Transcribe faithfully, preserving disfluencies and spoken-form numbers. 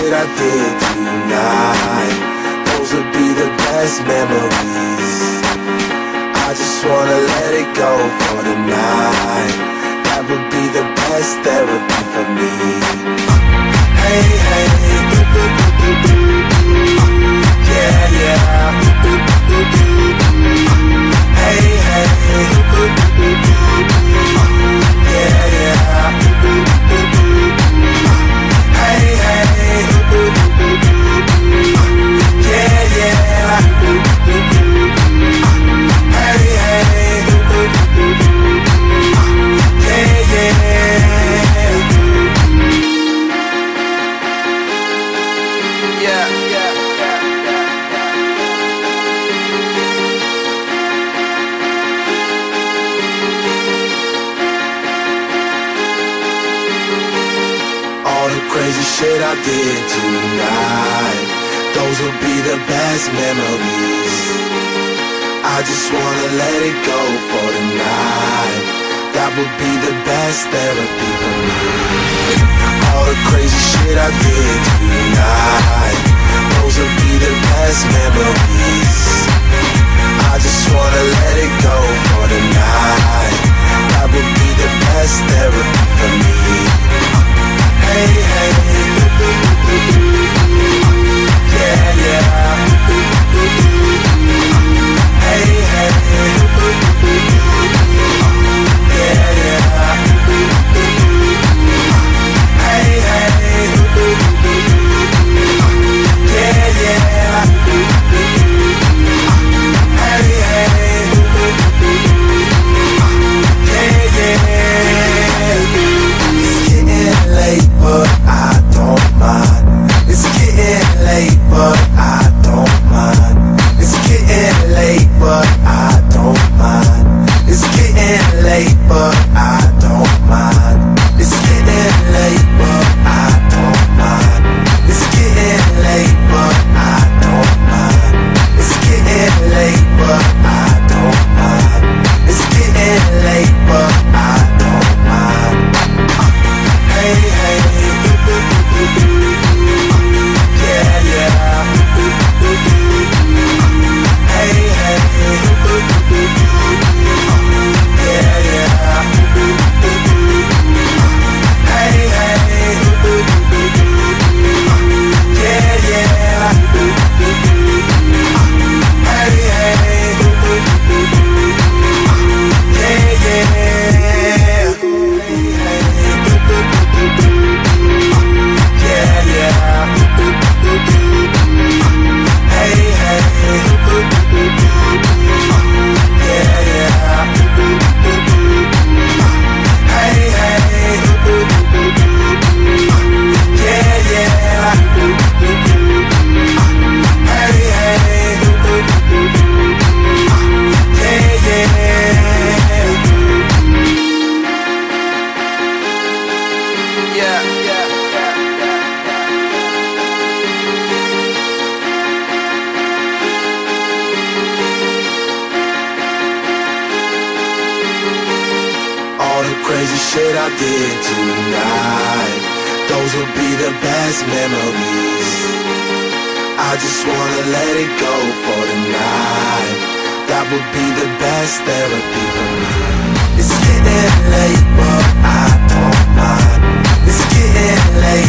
shit I did tonight, those would be the best memories. I just wanna let it go for the night. That would be the best therapy for me. Hey, hey, yeah, yeah. Hey, hey, yeah, yeah. Hey, hey, yeah, yeah. Hey, hey, yeah, yeah. Yeah, yeah, yeah, yeah, yeah. All the crazy shit I did tonight, those will be the best memories. I just wanna let it go for the night. That would be the best therapy for me. All the crazy shit I did tonight, those will be the best memories. I just wanna let it go for the night. That would be the best therapy for me. Hey, hey, yeah, yeah. Hey, hey, yeah, yeah. Hey, hey, yeah, yeah. Hey, hey, yeah, yeah. It's getting late, but I don't mind. It's getting late, but I don't mind. It's getting late, but I don't mind. It's getting late, but I don't mind. It's getting late, but I don't mind. It's getting late, but I don't mind. It's getting late, but I don't mind. It's getting late, but I don't mind. Hey, hey, yeah, yeah. Hey, hey, yeah, yeah. Hey, hey, yeah, yeah. Hey, hey, yeah, yeah. Yeah, yeah. Hey, hey, yeah, yeah. Hey, hey, yeah, yeah. Hey, hey, yeah, yeah. Yeah, yeah, yeah, yeah. All the crazy shit I did tonight, those will be the best memories. I just wanna let it go for the night. That would be the best therapy for me. It's getting late, but I don't mind. It's getting late.